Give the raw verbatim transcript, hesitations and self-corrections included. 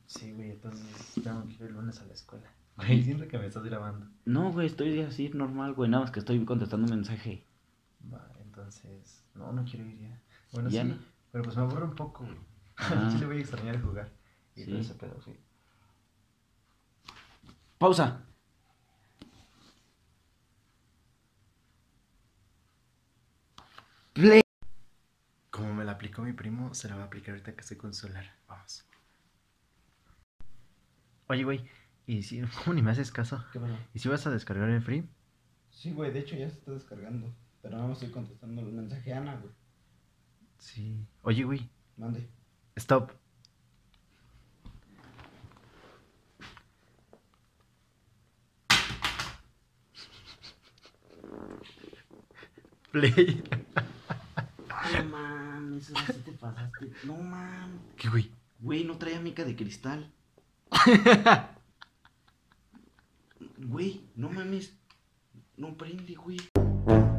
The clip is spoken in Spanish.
Sí, güey, entonces tengo que ir el lunes a la escuela. Güey, siento que me estás grabando. No, güey, estoy así normal, güey. Nada más que estoy contestando un mensaje. Va, entonces. No, no quiero ir ya. Bueno, Ya sí, no. pero pues me aburro un poco, güey. Al Ah, chile voy a extrañar jugar. Y todo sí. ese pedo, sí. Pausa. Play. Como me la aplicó mi primo, se la va a aplicar ahorita que estoy con su celular. Vamos. Oye, güey, ¿y si, cómo ni me haces caso? ¿Qué pasó? ¿Y si vas a descargar el free? Sí, güey, de hecho ya se está descargando. Pero no me estoy contestando el mensaje a Ana, güey. Sí. Oye, güey, Mande. stop. Play. No mames, ahora sí te pasaste. No mames. ¿Qué, güey? Güey, no traía mica de cristal. Güey, no mames. No prende, güey.